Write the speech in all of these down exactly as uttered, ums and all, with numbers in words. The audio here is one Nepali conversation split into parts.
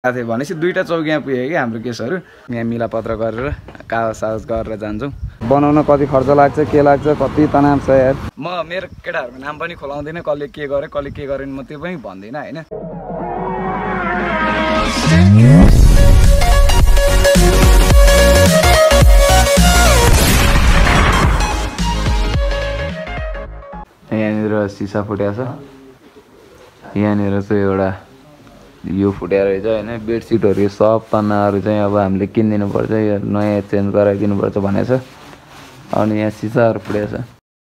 थिएँ भनेपछि दुईवटा चौकी यहाँ पुग्यो कि हाम्रो केसहरू यहाँ मिलापत्र गरेर कागज सागज गरेर जान्छौँ। बनाउन कति खर्च लाग्छ के लाग्छ कति तनाव छ यार। म मेरो केटाहरूको नाम पनि खोलाउँदिनँ, कसले के गरे कसले के गरेन म त्यो पनि भन्दिनँ होइन। यहाँनिर सिसा फुटेको छ, यहाँनिर चाहिँ एउटा यो फुटेर रहेछ होइन। बेडसिटहरू सब पन्नाहरू चाहिँ अब हामीले किनिदिनु पर्छ, यो नयाँ चेन्ज गराइदिनु पर्छ भनेको छ। अनि यहाँ सिसाहरू फुटेको छ।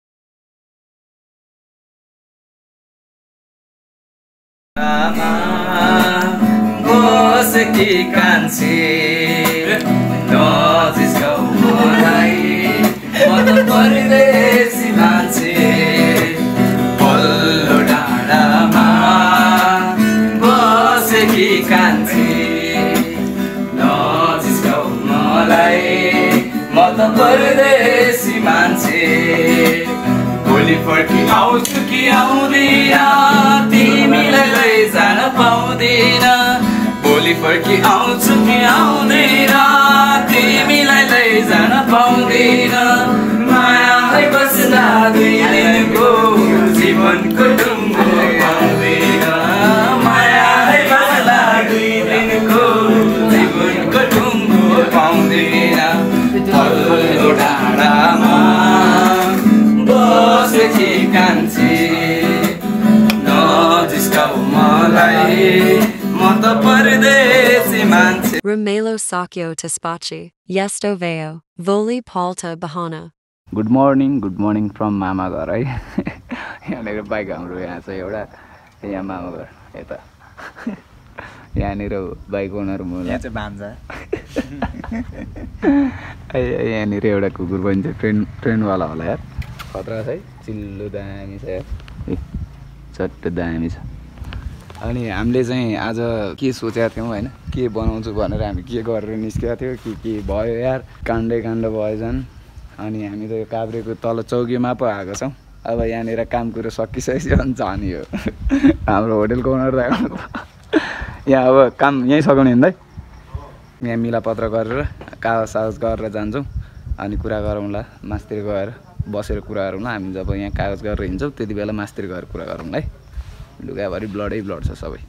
परदेशी मान्छे भोलि फर्की आउँछु कि आउँदिन, तिमीलाई लैजान पाउँदिन। भोलि फर्की आउँछु कि आउँदिन, तिमीलाई लैजान पाउँदिन। मायालाई बस्दा दुई दिनको जीवनको टुङ्गो पाउँदिन। मायालाई बस्दा दुई दिनको जीवनको टुङ्गो पाउँदिन। पल्लो डाँडामा बसेकी कान्छी नजिस्काऊ मलाई, म त परदेशी मान्छे। Rumelo sakyo taspachi, yesto vayo, voli palta bahana. Good morning good morning from मामा घर है। यहाँनिर बाइक हाम्रो यहाँ चाहिँ एउटा यहाँ मामा घर यता यहाँनिर बाइक ओनर म यहाँ चाहिँ भान्जा। यहाँनिर एउटा कुकुर पनि छ, ट्रेन ट्रेनवाला होला यार, खतरा छ है, चिल्लो दामी छ यार, चट्ट दामी छ। अनि हामीले चाहिँ आज के सोचेका थियौँ होइन, के बनाउँछु भनेर हामी के गरेर निस्केका थियौँ कि के भयो यार, काण्डै काण्ड भयो झन्। अनि हामी त यो काभ्रेको तल चौकीमा पो आएको छौँ। अब यहाँनिर काम कुरो सकिसकेपछि अनि जाने हो। हाम्रो होटेलको ओनर त यहाँ अब काम यहीँ सघाउने हिँड्दै यहाँ मिलापत्र गरेर कागज सागज गरेर जान्छौँ। अनि कुरा गरौँला मास्तिर गएर बसेर कुरा गरौँला। हामी जब यहाँ कागज गरेर हिँड्छौँ त्यति बेला मास्तिर गएर कुरा गरौँला है। लुगाभरि ब्लडै ब्लड छ सबै।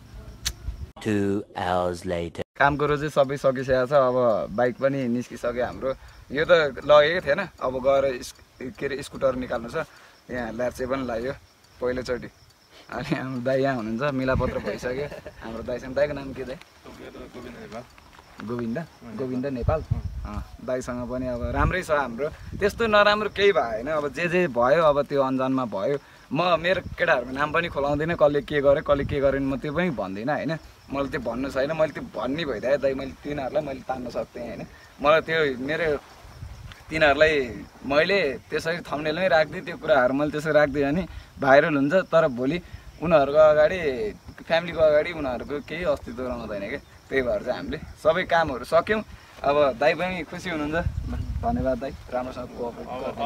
काम कुरो चाहिँ सबै सकिसकेको छ। अब बाइक पनि निस्किसक्यो हाम्रो। यो त लगेकै थिएन, अब गएर के अरे स्कुटर निकाल्नु छ। यहाँ ल्याप्चे पनि लाग्यो पहिलोचोटि। अनि हाम्रो दाइ यहाँ हुनुहुन्छ, मिलापत्र भइसक्यो हाम्रो दाइसँग। दाइको नाम के दाइ? गोविन्द गोविन्द नेपाल। दाइसँग पनि अब राम्रै छ हाम्रो, त्यस्तो नराम्रो केही भएन। अब जे जे भयो अब त्यो अन्जानमा भयो। म मेरो केटाहरूको नाम पनि खोलाउँदिनँ, कसले के गरे कसले के गरेन म त्यो पनि भन्दिनँ होइन। मलाई त्यो भन्नु छैन, मैले त्यो भन्ने भइदिएँ दाइ, मैले तिनीहरूलाई मैले तान्न सक्थेँ होइन। मलाई त्यो मेरो तिनीहरूलाई मैले त्यसरी थम्बनेलमै राखिदिएँ, त्यो कुराहरू मैले त्यसरी राखिदिएँ भने भाइरल हुन्छ। तर भोलि उनीहरूको अगाडि फ्यामिलीको अगाडि उनीहरूको केही अस्तित्व रहँदैन क्या। त्यही भएर चाहिँ हामीले सबै कामहरू सक्यौँ। अब दाइ पनि खुसी हुनुहुन्छ, धन्यवाद दाइ, राम्रोसँग कोअपरेट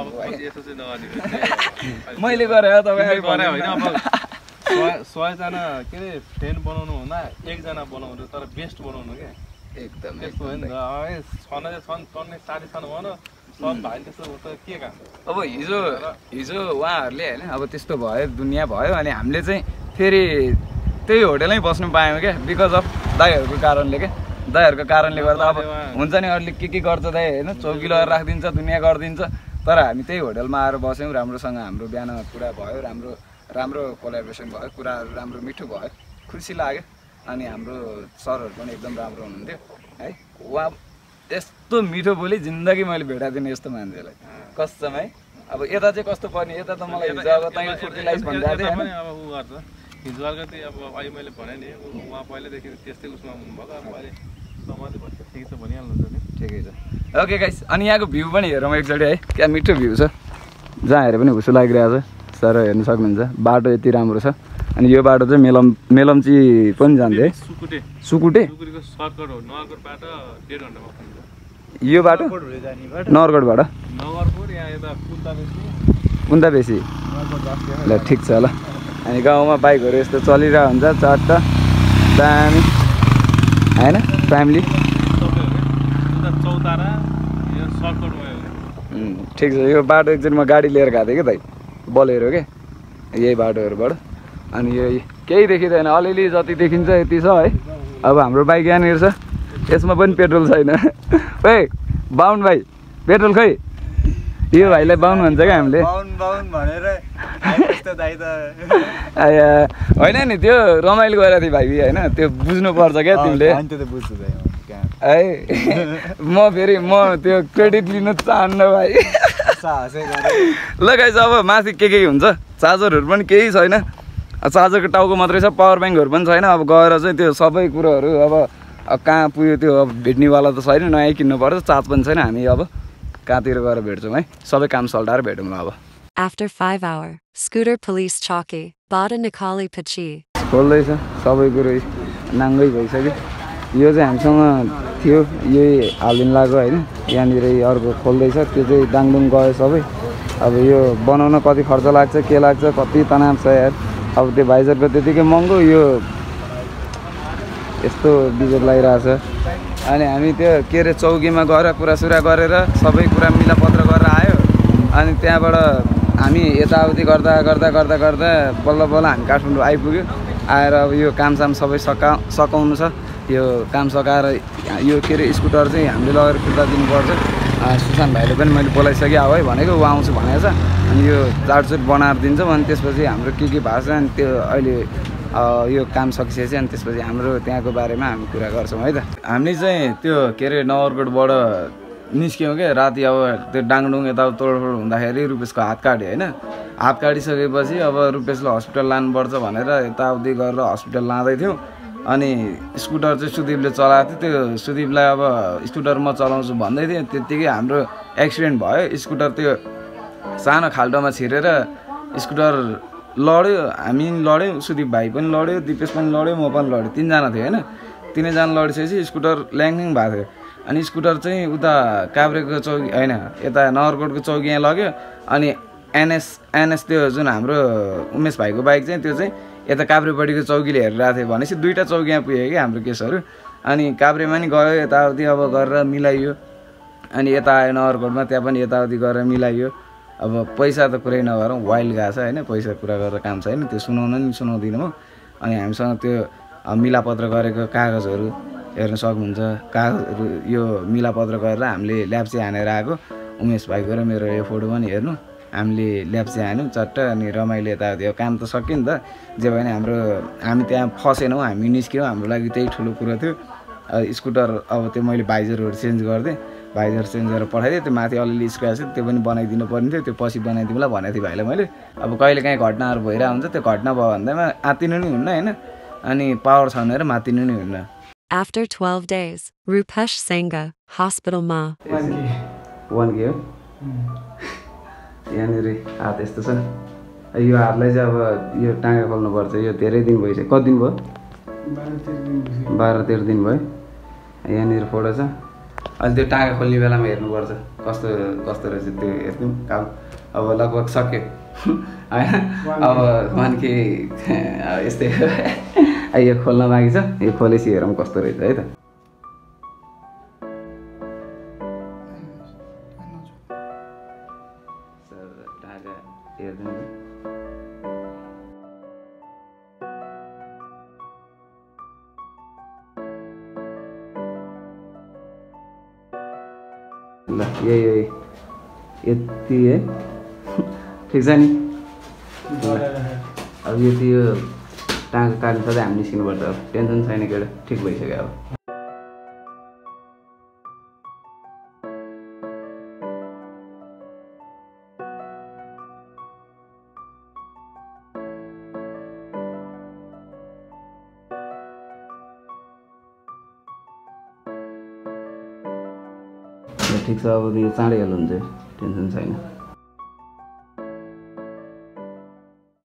गरिदिनु। मैले गरेँ तपाईँ सयजना के अरे फ्रेन्ड बनाउनु भन्दा एकजना बनाउनु, तर बेस्ट बनाउनु क्या एकदम यस्तो हो नि त। छन छन् टन्ने साढे छन् भन सब भाइ त्यस्तो के काम। अब हिजो हिजो उहाँहरूले होइन अब त्यस्तो भयो, दुनियाँ भयो। अनि हामीले चाहिँ फेरि त्यही होटेलमै बस्नु पायौँ क्या, बिकज अफ दाइहरूको कारणले क्या। दाइहरूको कारणले गर्दा अब हुन्छ नि अरूले के के गर्छ दाइ होइन, चौकी लगाएर राखिदिन्छ, दुनियाँ गरिदिन्छ। तर हामी त्यही होटेलमा आएर बस्यौँ, राम्रोसँग हाम्रो बिहान कुरा भयो, राम्रो राम्रो कोलाबोरेसन भयो, कुराहरू राम्रो मिठो भयो, खुसी लाग्यो। अनि हाम्रो सरहरू पनि एकदम राम्रो हुनुहुन्थ्यो है। उहाँ यस्तो मिठो बोली जिन्दगी मैले भेटादिनँ यस्तो मान्छेलाई कसम है। अब यता चाहिँ कस्तो पर्ने, यता त मलाई हिजो अब तपाईँ फर्टिलाइज भनिरहेको थियो होइन। अब उ गर्छ हिजो अर्को चाहिँ अब अहिले मैले भने नि उहाँ पहिल्यैदेखि त्यस्तै उसमा हुनुभएको, अब अहिले समाज ठिकै छ भनिहाल्नुहुन्छ नि। ठिकै छ ओके गाइस। अनि यहाँको भ्यू पनि हेरौँ एकचोटि है, क्या मिठो भ्यू छ, जहाँ हेरे पनि हुसो लागिरहेको छ। सर हेर्नु सक्नुहुन्छ बाटो यति राम्रो छ। अनि यो बाटो चाहिँ मेलम मेलम्ची पनि जान्छ है, सुकुटे सुकुटे सर्टकट हो, नगरबाट डेढ घन्टामा पुग्छ यो बाटो। नगरकोटबाट नगरकोट यहाँ यता कुन्दा बेसी ल ठिक छ ल। अनि गाउँमा बाइकहरू यस्तो चलिरहेको हुन्छ चट्ट दामी। होइन फ्यामिली चौतारा यो सर्टकट भयो। ठिक छ यो बाटो एकचोटि म गाडी लिएर गएको थिएँ कि दाइ बोलेरो के यही बाटोहरूबाट अनि यो केही देखिँदैन अलिअलि जति देखिन्छ यति छ है। अब हाम्रो बाइक यहाँनिर छ यसमा पनि पेट्रोल छैन ओए बाहुन भाइ पेट्रोल खै यो भाइलाई बाहुन भन्छ क्या हामीले होइन नि त्यो रमाइलो गरेको थियो भाइ होइन त्यो बुझ्नुपर्छ क्या तिमीले है म फेरि म त्यो क्रेडिट लिन चाहन्न भाइ ल गाइस अब माथि के के हुन्छ चार्जरहरू पनि केही छैन चार्जरको टाउको मात्रै छ पावर ब्याङ्कहरू पनि छैन अब गएर चाहिँ त्यो सबै कुरोहरू अब कहाँ पुग्यो त्यो अब भेट्नेवाला त छैन नयाँ किन्नु पर्छ चार्ज पनि छैन हामी अब कहाँतिर गएर भेट्छौँ है सबै काम सल्टाएर भेटौँ ल अब। After five hour, scooter police chalky, bada nikali pachi. खोल्दैछ सबै कुरो नाङ्गै भइसक्यो यो चाहिँ हामीसँग थियो यही हालिदिनु लाग्यो होइन यहाँनिर अर्को खोल्दैछ त्यो चाहिँ दाङदुङ गयो सबै अब यो बनाउन कति खर्च लाग्छ के लाग्छ कति तनाव छ यार अब त्यो भाइजरको त्यतिकै महँगो यो यस्तो बिजोग लागिरहेछ अनि हामी त्यो के अरे चौकीमा गएर कुरासुरा गरेर सबै कुरा मिलापत्र गरेर आयो अनि त्यहाँबाट हामी यताउति गर्दा गर्दा गर्दा गर्दा बल्ल बल्ल हामी काठमाडौँ आइपुग्यो आएर अब यो कामसाम सबै सका सकाउनु छ यो काम सकाएर यो के अरे स्कुटर चाहिँ हामीले लगेर फिर्ता दिनुपर्छ सुशान्त भाइले पनि मैले बोलाइसकेँ अब है भनेको ऊ आउँछु भनेको छ अनि यो चार्जसुट बनाएर दिन्छौँ अनि त्यसपछि हाम्रो के के भएको छ अनि त्यो अहिले यो काम सकिसकेपछि अनि त्यसपछि हाम्रो त्यहाँको बारेमा हामी कुरा गर्छौँ है त। हामीले चाहिँ त्यो के अरे नगरकोटबाट निस्क्यौँ क्या राति अब त्यो डाङडुङ यता तोडफोड हुँदाखेरि रुपेशको हात काट्यो होइन हात काटिसकेपछि अब रुपेशलाई हस्पिटल लानुपर्छ भनेर यताउति गरेर हस्पिटल लाँदै थियौँ अनि स्कुटर चाहिँ सुदीपले चलाएको थियो त्यो सुदीपलाई अब स्कुटर म चलाउँछु भन्दै थिएँ त्यत्तिकै हाम्रो एक्सिडेन्ट भयो स्कुटर त्यो सानो खाल्टोमा छिरेर स्कुटर लड्यो हामी लड्यौँ सुदीप भाइ पनि लड्यो दिपेश पनि लड्यो म पनि लड्यो तिनजना थियो होइन तिनैजना लडिसकेपछि स्कुटर ल्याङल्याङ भएको थियो अनि स्कुटर चाहिँ उता काभ्रेको चौकी होइन यता नगरकोटको चौकी यहाँ लग्यो अनि एनएस एनएस त्यो जुन हाम्रो उमेश भाइको बाइक चाहिँ त्यो चाहिँ यता काभ्रेपट्टिको चौकीले हेरिरहेको थियो भनेपछि दुईवटा चौकी यहाँ पुग्यो कि हाम्रो केसहरू अनि काभ्रेमा नि गयो यताउति अब गरेर मिलाइयो अनि यता आयो नगरकोटमा त्यहाँ पनि यताउति गरेर मिलाइयो अब पैसा त कुरै नगरौँ वाइल्ड गएको छ होइन पैसा कुरा गरेर काम छैन त्यो सुनाउन नि सुनाउँदिनँ म अनि हामीसँग त्यो मिलापत्र गरेको कागजहरू हेर्न सक्नुहुन्छ कागजहरू यो मिलापत्र गरेर हामीले ल्याप्चे हानेर आएको उमेश भाइको र मेरो यो फोटो पनि हेर्नु हामीले ल्याप्चे हान्यौँ चट्ट अनि रमाइलो यताउति काम त सक्यो नि त जे भयो भने हाम्रो हामी त्यहाँ फसेनौँ हामी निस्क्यौँ हाम्रो लागि त्यही ठुलो कुरो थियो स्कुटर अब त्यो मैले भाइजरहरू चेन्ज गरिदिएँ भाइजर चेन्ज गरेर पठाइदिएँ त्यो माथि अलिअलि स्क्र्याच थियो त्यो पनि बनाइदिनु पर्ने थियो त्यो पछि बनाइदिउँला भनेको थिएँ भाइलाई मैले अब कहिले काहीँ घटनाहरू भइरहेको हुन्छ त्यो घटना भयो भन्दैमा आत्तिनु नि हुन्न होइन अनि पावर छ भनेर मात्तिनु नि हुन्न। After twelve days, Rupesh Sangha, hospital ma. वान के हो यहाँनिर हात यस्तो छ यो हातलाई चाहिँ अब यो टाँगा खोल्नुपर्छ यो धेरै दिन भइसक्यो कति दिन भयो बाह्र तेह्र दिन भयो यहाँनिर फोटो छ अहिले त्यो टाँगा खोल्ने बेलामा हेर्नुपर्छ कस्तो कस्तो रहेछ त्यो हेर्नु काम अब लगभग सक्यो होइन अब वान के यस्तै यो खोल्न बाँकी छ यो खोलेपछि हेरौँ कस्तो रहेछ है त। ल यही यति है ठिक छ नि अब यति यो टाँगा काट्नु सधैँ हामी निस्किनुपर्छ अब टेन्सन छैन केटा ठिक भइसक्यो अब। ठिक छ अब यो चाँडै हाल्नुहुन्छ टेन्सन छैन।